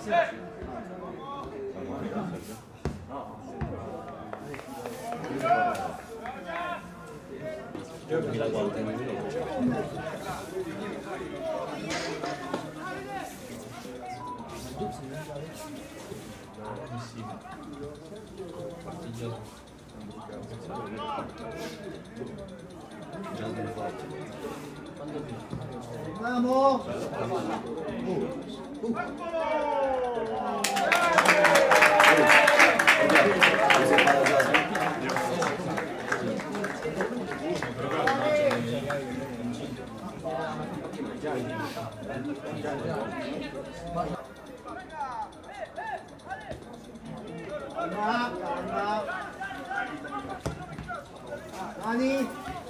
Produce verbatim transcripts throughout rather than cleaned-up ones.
Vamos! Calma, calma. Dani.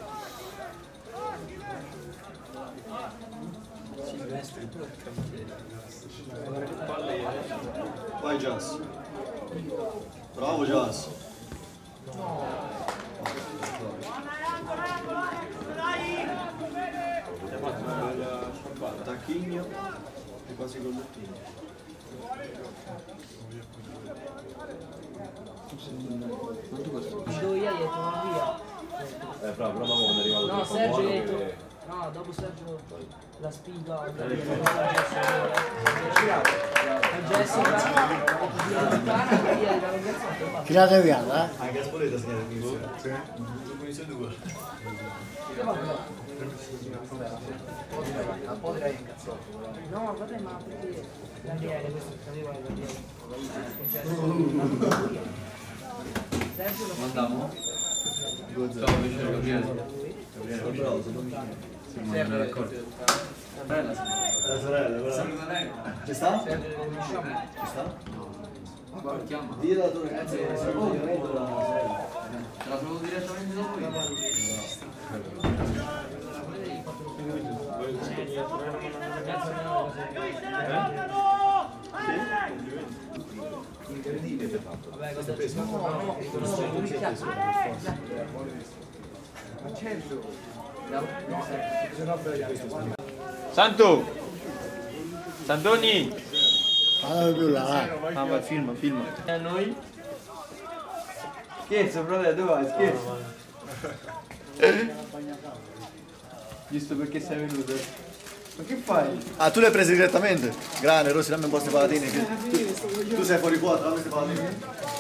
Vai Jazz. Bravo Jazz. Tacchigno e quasi collettino. Dove io gli ho detto ma via. Eh, bravo, però quando è arrivato No, il Sergio gli ha buono detto. che... No, dopo Sergio la spiga. Il Jessica. Tirate via, eh? Anche a Spoleta si chiama l'inizio. Sì. Inizio due. Un po' direi incazzato. No, vabbè, ma perché Gabriele, questo sapeva Gabriele. Sergio lo Mandiamo? Ciao, vicino Gabriele. Gabriele, bravo, sono vicino. Sì, ma non è d'accordo. La sorella, quella. Ci sta? Ci sta? Guarda, chiama. Dì alla tua ragazza che sei un diretto la sorella. Te la trovo direttamente dopo io. Incredibile che fatto. Vabbè, cosa c'è? No, no, no, Santo! Santoni! Fallo più là. Ah, vai, filma, filma. E a noi? Scherzo, fratello, dove vai? Scherzo. Giusto perché sei venuto. Ma che fai? Ah, tu le hai prese direttamente? Grande, Rossi, dammi un po' queste patatine. Che... Tu, tu sei fuori quota, dammi queste patatine.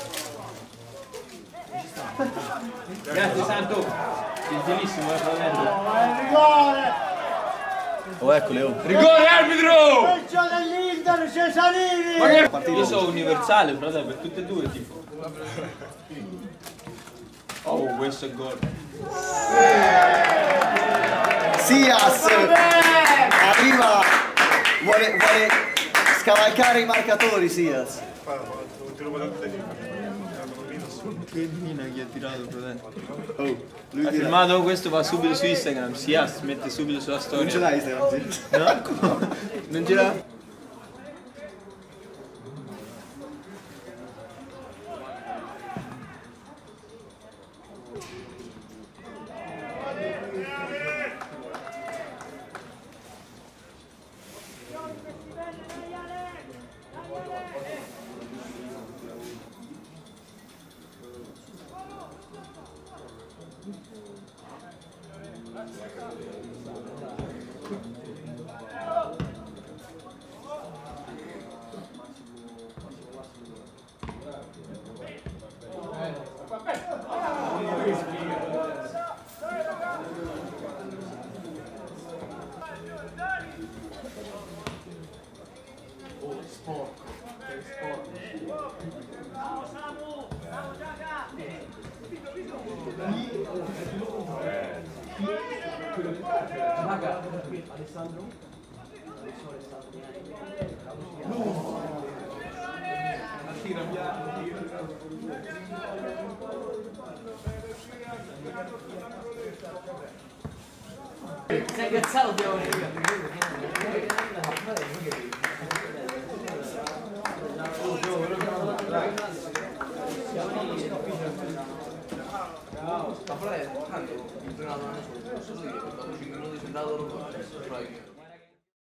Grazie, Santo. Gentilissimo, eh, fratello. Rigore! Oh, ecco Leo. Rigore, arbitro! Calcio dell'Inter, Cesarini! Ma che... Io sono universale, fratello, per tutte e due, tipo. Oh, questo è gol. Sias! Arriva! Vuole, vuole scavalcare i marcatori, Sias. Che mina che ha tirato, fratello. Oh, lui Hai tira. filmato questo, va subito su Instagram. Sias, mette subito sulla storia. Non ce l'hai Instagram? Sì? No? Non ce l'ha? Alessandro? Sei piazzato abbiamo ma tanto il giornato non è solo, posso dire che dopo cinque minuti sei andato a